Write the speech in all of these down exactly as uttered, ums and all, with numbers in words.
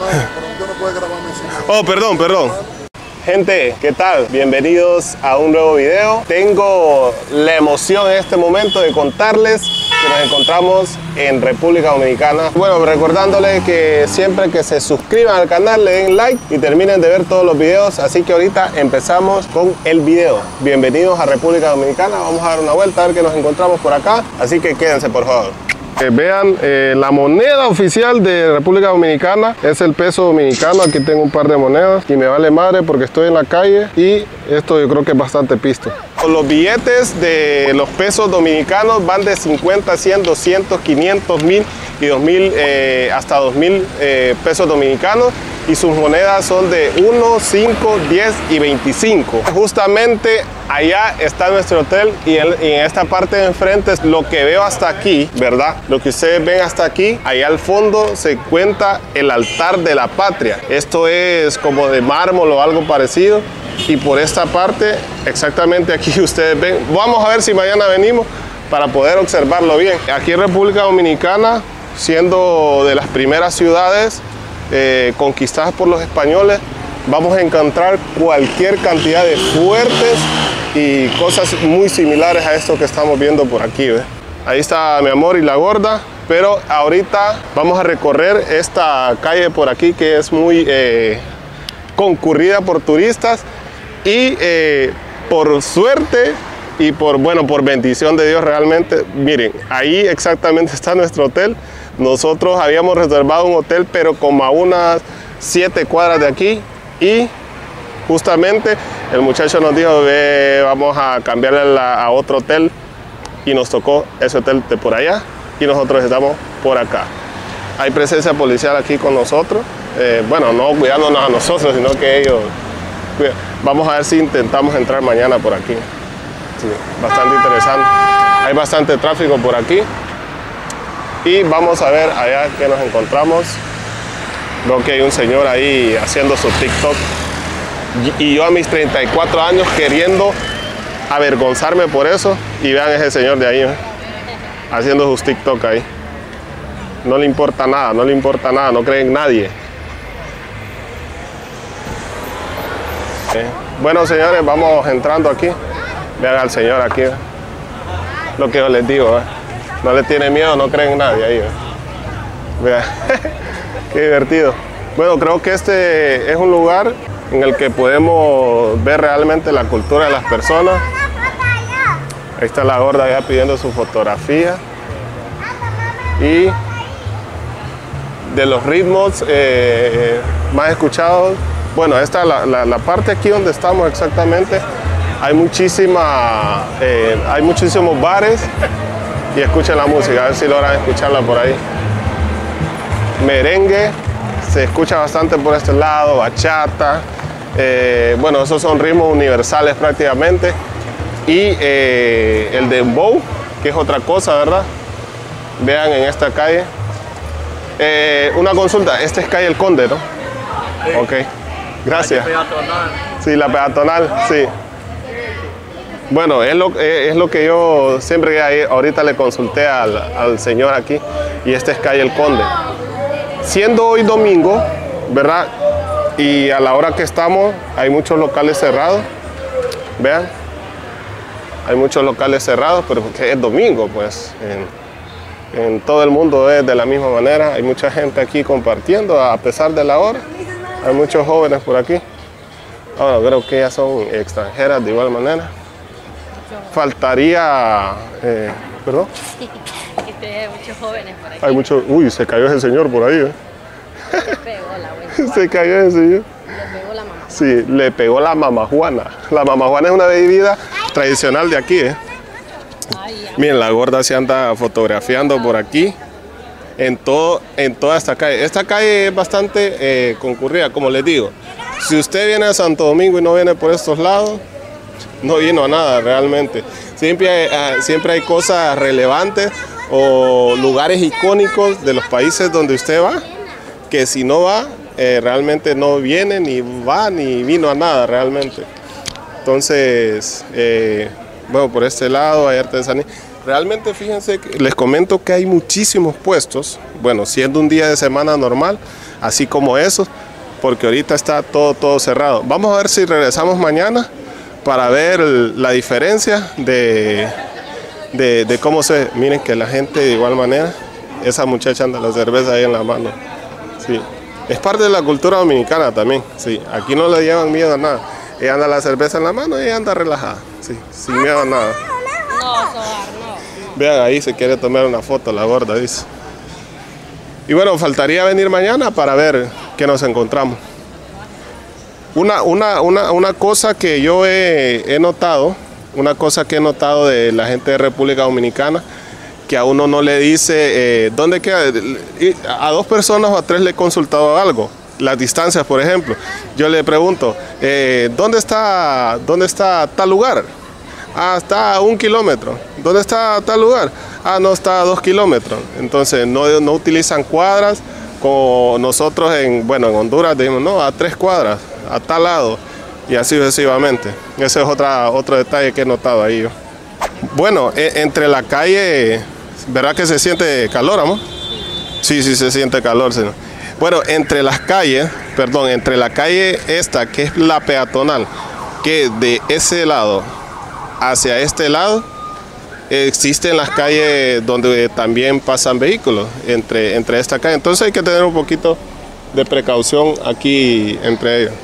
Oh, perdón, perdón. Gente, ¿qué tal? Bienvenidos a un nuevo video. Tengo la emoción en este momento de contarles que nos encontramos en República Dominicana. Bueno, recordándoles que siempre que se suscriban al canal le den like y terminen de ver todos los videos. Así que ahorita empezamos con el video. Bienvenidos a República Dominicana. Vamos a dar una vuelta a ver qué nos encontramos por acá. Así que quédense, por favor. Eh, vean, eh, la moneda oficial de República Dominicana es el peso dominicano. Aquí tengo un par de monedas y me vale madre porque estoy en la calle y esto yo creo que es bastante pisto. Los billetes de los pesos dominicanos van de cincuenta, cien, doscientos, quinientos, mil y dos mil eh, hasta dos mil eh, pesos dominicanos, y sus monedas son de uno, cinco, diez y veinticinco. Justamente allá está nuestro hotel y en, y en esta parte de enfrente es lo que veo hasta aquí, ¿verdad? Lo que ustedes ven hasta aquí, allá al fondo se encuentra el altar de la patria. Esto es como de mármol o algo parecido. Y por esta parte, exactamente aquí ustedes ven, vamos a ver si mañana venimos para poder observarlo bien. Aquí en República Dominicana, siendo de las primeras ciudades eh, conquistadas por los españoles, vamos a encontrar cualquier cantidad de fuertes y cosas muy similares a esto que estamos viendo por aquí, ¿ves? Ahí está mi amor y la gorda, pero ahorita vamos a recorrer esta calle por aquí que es muy eh, concurrida por turistas. Y eh, por suerte y por, bueno, por bendición de Dios realmente, miren, ahí exactamente está nuestro hotel. Nosotros habíamos reservado un hotel, pero como a unas siete cuadras de aquí, y justamente el muchacho nos dijo, ve, vamos a cambiarle a, la, a otro hotel, y nos tocó ese hotel de por allá, y nosotros estamos por acá. Hay presencia policial aquí con nosotros, eh, bueno, no cuidándonos a nosotros, sino que ellos... Vamos a ver si intentamos entrar mañana por aquí. Sí, bastante interesante. Hay bastante tráfico por aquí. Y vamos a ver allá que nos encontramos. Veo que hay un señor ahí haciendo su TikTok. Y yo a mis treinta y cuatro años queriendo avergonzarme por eso. Y vean ese señor de ahí, ¿eh? Haciendo sus TikTok ahí. No le importa nada, no le importa nada, no cree en nadie. Bueno, señores, vamos entrando aquí. Vean al señor aquí, ¿eh? Lo que yo les digo, ¿eh? No le tiene miedo, no cree en nadie ahí, ¿eh? Vean, qué divertido. Bueno, creo que este es un lugar en el que podemos ver realmente la cultura de las personas. Ahí está la gorda ya pidiendo su fotografía. Y de los ritmos eh, más escuchados, bueno, esta es la, la, la parte aquí donde estamos exactamente. Hay muchísima, eh, hay muchísimos bares y escuchen la música, a ver si logran escucharla por ahí. Merengue, se escucha bastante por este lado, bachata. Eh, bueno, esos son ritmos universales prácticamente. Y eh, el dembow, que es otra cosa, ¿verdad? Vean en esta calle. Eh, una consulta, esta es calle El Conde, ¿no? Sí. Ok. Gracias. Sí, la peatonal, sí. Bueno, es lo, es lo que yo siempre ahorita le consulté al, al señor aquí, y esta es calle El Conde. Siendo hoy domingo, ¿verdad? Y a la hora que estamos, hay muchos locales cerrados. Vean, hay muchos locales cerrados, pero porque es domingo, pues. En, en todo el mundo es de la misma manera. Hay mucha gente aquí compartiendo a pesar de la hora. Hay muchos jóvenes por aquí. Bueno, creo que ellas son extranjeras de igual manera. Faltaría... Eh, ¿Perdón? Sí, hay muchos jóvenes por aquí. Hay muchos... Uy, se cayó ese señor por ahí, ¿eh? Se pegó la buena. Se cayó ese señor. Le pegó la mamá. Sí, le pegó la mamajuana. La mamajuana es una bebida tradicional de aquí, ¿eh? Ay, miren, la gorda se anda fotografiando por aquí. En, todo, en toda esta calle. Esta calle es bastante eh, concurrida, como les digo. Si usted viene a Santo Domingo y no viene por estos lados, no vino a nada realmente. Siempre hay, siempre hay cosas relevantes o lugares icónicos de los países donde usted va, que si no va, eh, realmente no viene, ni va, ni vino a nada realmente. Entonces, eh, bueno, por este lado hay artesanía. Realmente fíjense que les comento que hay muchísimos puestos, bueno, siendo un día de semana normal, así como esos, porque ahorita está todo, todo cerrado. Vamos a ver si regresamos mañana para ver la diferencia de, de, de cómo se... Miren que la gente de igual manera, esa muchacha anda la cerveza ahí en la mano. Sí, es parte de la cultura dominicana también, sí, aquí no le llevan miedo a nada. Ella anda la cerveza en la mano y ella anda relajada, sí, sin miedo a nada. No, Sobar, no. Vean, ahí se quiere tomar una foto la gorda, dice. Y bueno, faltaría venir mañana para ver qué nos encontramos. Una, una, una, una cosa que yo he, he notado, una cosa que he notado de la gente de República Dominicana, que a uno no le dice eh, dónde queda. A dos personas o a tres le he consultado algo. Las distancias, por ejemplo. Yo le pregunto, eh, ¿dónde está, dónde está tal lugar? Ah, está a un kilómetro. ¿Dónde está tal lugar? Ah, no, está a dos kilómetros. Entonces no, no utilizan cuadras como nosotros en, bueno, en Honduras decimos, no, a tres cuadras, a tal lado, y así sucesivamente. Ese es otra, otro detalle que he notado ahí yo. Bueno, e entre la calle, ¿verdad que se siente calor, amor? Sí, sí se siente calor, señor. Bueno, entre las calles, perdón, entre la calle esta, que es la peatonal, que de ese lado hacia este lado, existen las calles donde también pasan vehículos, entre, entre esta calle. Entonces hay que tener un poquito de precaución aquí entre ellos.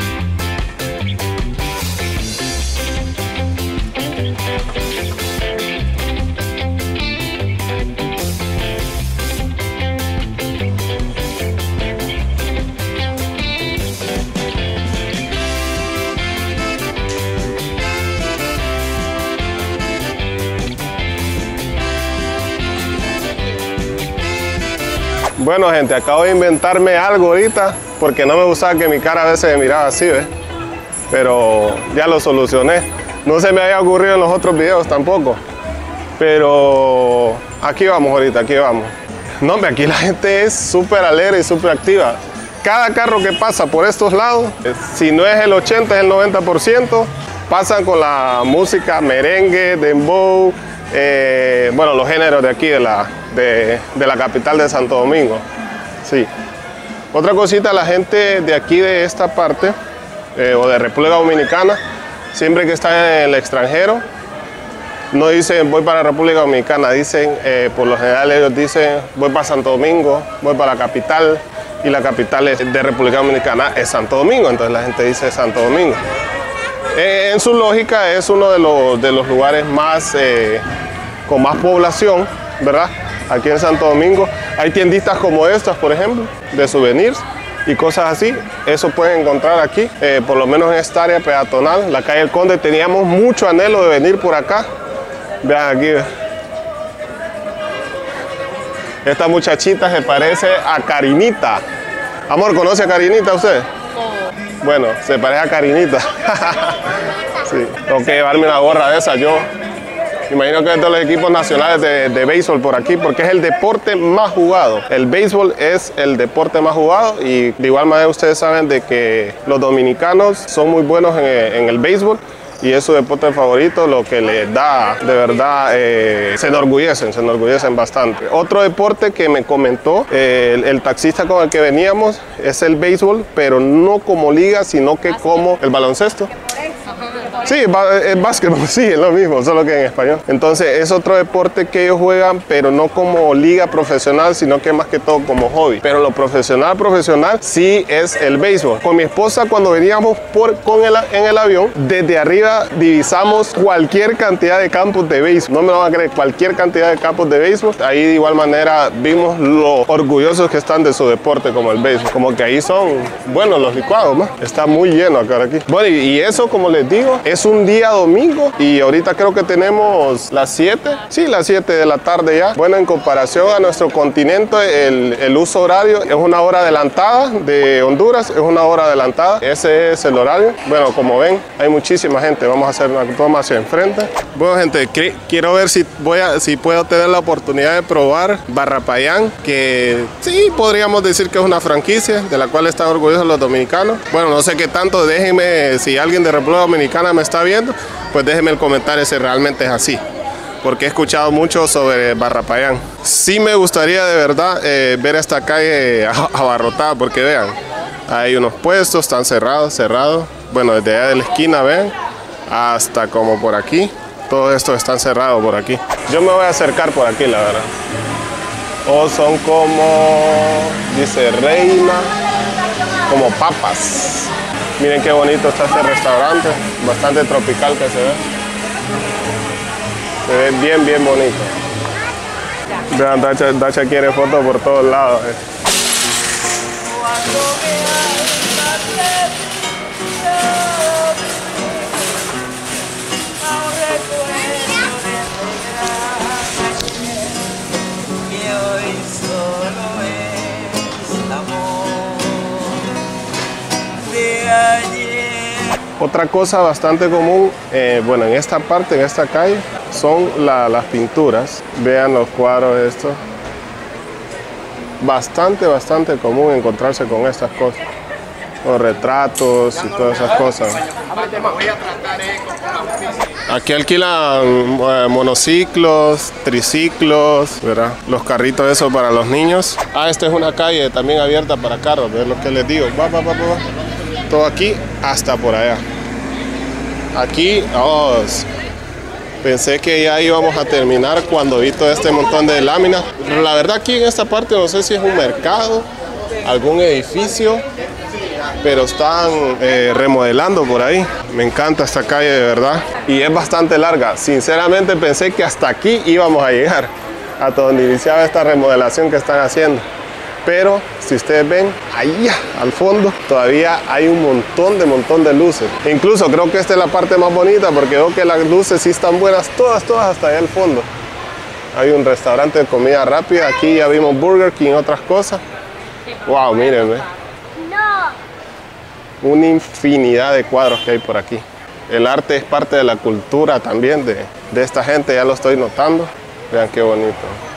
Bueno, gente, acabo de inventarme algo ahorita porque no me gustaba que mi cara a veces me miraba así, ¿ves? Pero ya lo solucioné. No se me había ocurrido en los otros videos tampoco. Pero aquí vamos ahorita, aquí vamos. No, hombre, aquí la gente es súper alegre y súper activa. Cada carro que pasa por estos lados, si no es el ochenta, es el noventa por ciento, pasan con la música merengue, dembow, eh, bueno, los géneros de aquí, de la, de, de la capital de Santo Domingo. Sí. Otra cosita, la gente de aquí, de esta parte, eh, o de República Dominicana, siempre que está en el extranjero, no dicen voy para República Dominicana, dicen, eh, por lo general ellos dicen voy para Santo Domingo, voy para la capital, y la capital de República Dominicana es Santo Domingo, entonces la gente dice Santo Domingo. Eh, en su lógica es uno de los, de los lugares más, eh, con más población, ¿verdad? Aquí en Santo Domingo hay tienditas como estas, por ejemplo, de souvenirs y cosas así. Eso pueden encontrar aquí, eh, por lo menos en esta área peatonal, la calle El Conde. Teníamos mucho anhelo de venir por acá. Vean aquí. Esta muchachita se parece a Karinita. Amor, ¿conoce a Karinita usted? No. Bueno, se parece a Karinita. Sí, tengo que llevarme una gorra de esa yo. Imagino que es de los equipos nacionales de, de béisbol por aquí, porque es el deporte más jugado. El béisbol es el deporte más jugado y de igual manera ustedes saben de que los dominicanos son muy buenos en, en el béisbol y es su deporte favorito, lo que les da, de verdad, eh, se enorgullecen, se enorgullecen bastante. Otro deporte que me comentó eh, el, el taxista con el que veníamos es el béisbol, pero no como liga, sino que como el baloncesto. Sí, es básquetbol, sí, es lo mismo, solo que en español. Entonces es otro deporte que ellos juegan, pero no como liga profesional, sino que más que todo como hobby. Pero lo profesional, profesional, sí es el béisbol. Con mi esposa, cuando veníamos por, con el, en el avión, desde arriba divisamos cualquier cantidad de campos de béisbol. No me lo van a creer, cualquier cantidad de campos de béisbol. Ahí de igual manera vimos lo orgullosos que están de su deporte como el béisbol. Como que ahí son, bueno, los licuados, ¿no? Está muy lleno acá aquí. Bueno, y, y eso, como les digo, es un día domingo y ahorita creo que tenemos las siete, sí, las siete de la tarde ya. Bueno, en comparación a nuestro continente, el, el uso horario es una hora adelantada de Honduras, es una hora adelantada. Ese es el horario. Bueno, como ven, hay muchísima gente. Vamos a hacer una toma hacia enfrente. Bueno, gente, quiero ver si, voy a, si puedo tener la oportunidad de probar Barrapayán, que sí, podríamos decir que es una franquicia de la cual están orgullosos los dominicanos. Bueno, no sé qué tanto, déjenme, si alguien de República Dominicana me está viendo, pues déjenme el comentario si realmente es así. porque he escuchado mucho sobre Barrapayán. Sí me gustaría de verdad eh, ver esta calle abarrotada, porque vean, hay unos puestos, están cerrados, cerrados. Bueno, desde allá de la esquina, ven, hasta como por aquí. Todo esto están cerrados por aquí. Yo me voy a acercar por aquí, la verdad. O son como, dice reina, como papas. Miren qué bonito está este restaurante, bastante tropical que se ve. Se ve bien, bien bonito. Vean, Dacha, Dacha quiere fotos por todos lados. Eh. Otra cosa bastante común, eh, bueno, en esta parte, en esta calle, son la, las pinturas. Vean los cuadros estos. Bastante, bastante común encontrarse con estas cosas. Los retratos y todas esas cosas. Aquí alquilan eh, monociclos, triciclos, ¿verdad? Los carritos esos para los niños. Ah, esta es una calle también abierta para carros, ¿ves lo que les digo? Va, va, va, va. Todo aquí hasta por allá. Aquí, oh, pensé que ya íbamos a terminar cuando vi todo este montón de láminas. La verdad aquí en esta parte no sé si es un mercado, algún edificio, pero están eh, remodelando por ahí. Me encanta esta calle de verdad y es bastante larga. Sinceramente pensé que hasta aquí íbamos a llegar, hasta donde iniciaba esta remodelación que están haciendo. Pero si ustedes ven, ahí al fondo todavía hay un montón de montón de luces. E incluso creo que esta es la parte más bonita porque veo que las luces sí están buenas, todas, todas hasta allá al fondo. Hay un restaurante de comida rápida, aquí ya vimos Burger King y otras cosas. Wow, miren, ¿eh? Una infinidad de cuadros que hay por aquí. El arte es parte de la cultura también de, de esta gente, ya lo estoy notando. Vean qué bonito.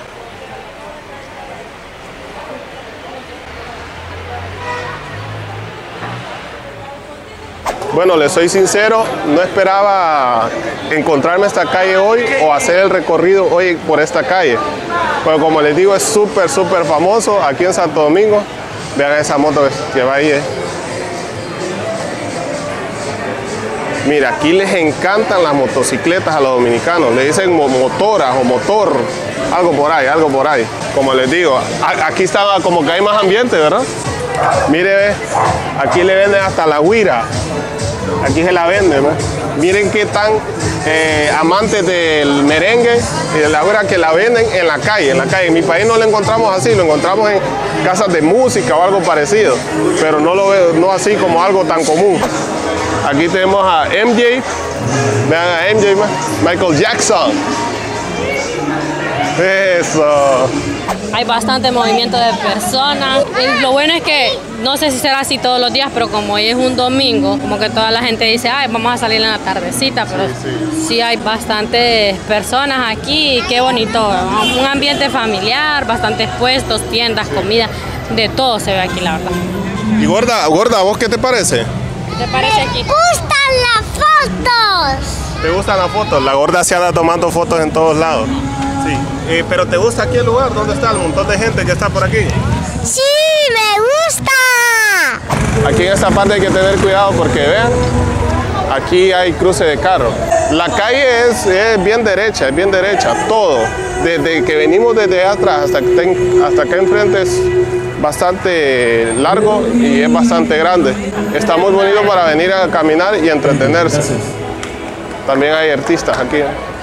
Bueno, les soy sincero, no esperaba encontrarme esta calle hoy o hacer el recorrido hoy por esta calle. Pero como les digo, es súper, súper famoso aquí en Santo Domingo. Vean esa moto que va ahí. Eh. Mira, aquí les encantan las motocicletas a los dominicanos. Le dicen motoras o motor, algo por ahí, algo por ahí. Como les digo, aquí estaba como que hay más ambiente, ¿verdad? Mire, aquí le venden hasta la guira. Aquí se la venden, ¿no? Miren qué tan eh, amantes del merengue y de la guira que la venden en la calle, en la calle. En mi país no lo encontramos así, lo encontramos en casas de música o algo parecido, pero no lo veo, no así como algo tan común. Aquí tenemos a M J, vean a M J, Michael Jackson. Eso. Hay bastante movimiento de personas. Y lo bueno es que, no sé si será así todos los días, pero como hoy es un domingo, como que toda la gente dice, ay, vamos a salir en la tardecita, pero sí, sí. sí hay bastantes personas aquí y qué bonito. Un ambiente familiar, bastantes puestos, tiendas, comida, de todo se ve aquí, la verdad. Y gorda, gorda, ¿a vos qué te parece? ¿Qué te parece aquí? ¡Me gustan las fotos! ¿Te gustan las fotos? La gorda se anda tomando fotos en todos lados. Sí. Eh, ¿Pero te gusta aquí el lugar? ¿Dónde está el montón de gente que está por aquí? ¡Sí, me gusta! Aquí en esta parte hay que tener cuidado porque vean, aquí hay cruce de carros. La calle es, es bien derecha, es bien derecha, todo. Desde que venimos desde atrás hasta, que hasta acá enfrente es bastante largo y es bastante grande. Está muy bonito para venir a caminar y entretenerse. También hay artistas aquí.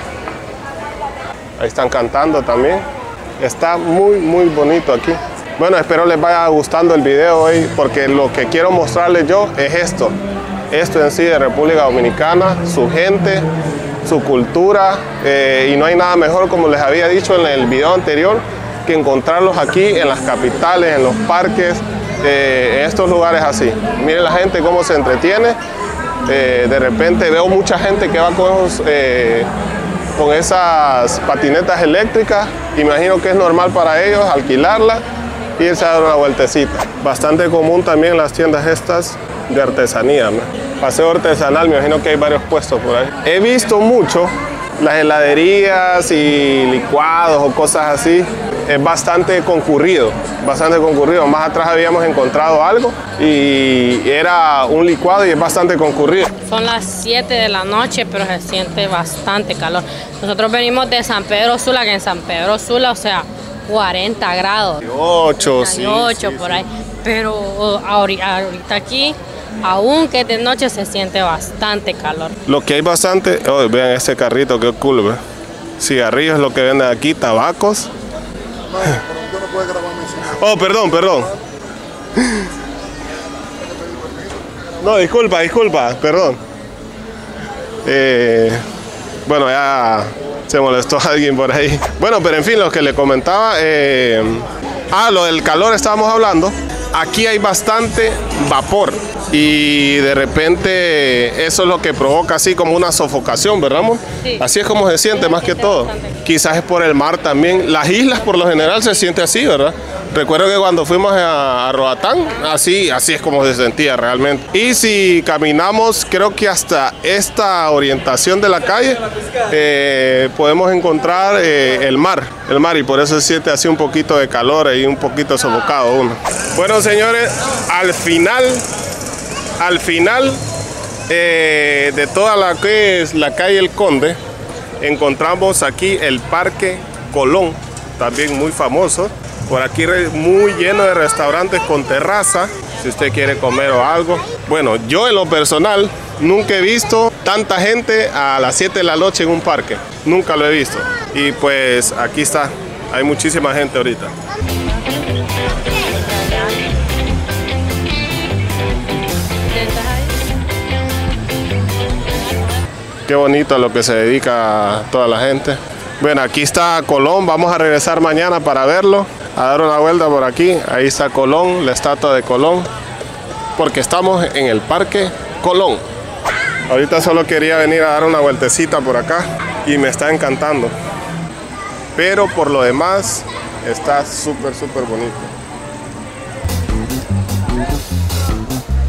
Ahí están cantando también. Está muy, muy bonito aquí. Bueno, espero les vaya gustando el video hoy porque lo que quiero mostrarles yo es esto. Esto en sí de República Dominicana, su gente, su cultura. Eh, y no hay nada mejor, como les había dicho en el video anterior, que encontrarlos aquí en las capitales, en los parques, eh, en estos lugares así. Miren la gente cómo se entretiene. Eh, de repente veo mucha gente que va con... Eh, con esas patinetas eléctricas, imagino que es normal para ellos alquilarla y irse a dar una vueltecita. Bastante común también las tiendas estas de artesanía, ¿no? Paseo artesanal, me imagino que hay varios puestos por ahí. He visto mucho las heladerías y licuados o cosas así, es bastante concurrido, bastante concurrido. Más atrás habíamos encontrado algo y era un licuado y es bastante concurrido. Son las siete de la noche, pero se siente bastante calor. Nosotros venimos de San Pedro Sula, que en San Pedro Sula, o sea, cuarenta grados. ocho, sí, ocho sí, por sí. ahí. Pero ahorita, ahorita aquí, aunque de noche, se siente bastante calor. Lo que hay bastante, oh, vean este carrito, qué cool, ¿ve? Cigarrillos es lo que venden aquí, tabacos. Oh, perdón, perdón. No, disculpa, disculpa, perdón. Eh, bueno, ya se molestó alguien por ahí. Bueno, pero en fin, lo que le comentaba, eh, ah, lo del calor estábamos hablando. Aquí hay bastante vapor y de repente eso es lo que provoca así como una sofocación, ¿verdad, amor? Sí. Así es como se siente Sí, más se que siente todo. bastante. Quizás es por el mar también. Las islas por lo general se siente así, ¿verdad? Recuerdo que cuando fuimos a, a Roatán, así, así es como se sentía realmente. Y si caminamos, creo que hasta esta orientación de la calle, eh, podemos encontrar eh, el mar, el mar, y por eso se siente así un poquito de calor y un poquito sofocado uno. Bueno, señores, al final, al final eh, de toda la que es la calle El Conde, encontramos aquí el Parque Colón, también muy famoso. Por aquí muy lleno de restaurantes con terraza, si usted quiere comer o algo. Bueno, yo en lo personal nunca he visto tanta gente a las siete de la noche en un parque. Nunca lo he visto. Y pues aquí está, hay muchísima gente ahorita. Qué bonito a lo que se dedica toda la gente. Bueno, aquí está Colón, vamos a regresar mañana para verlo, a dar una vuelta por aquí. Ahí está Colón, la estatua de Colón, porque estamos en el Parque Colón. Ahorita solo quería venir a dar una vueltecita por acá y me está encantando. Pero por lo demás, está súper, súper bonito.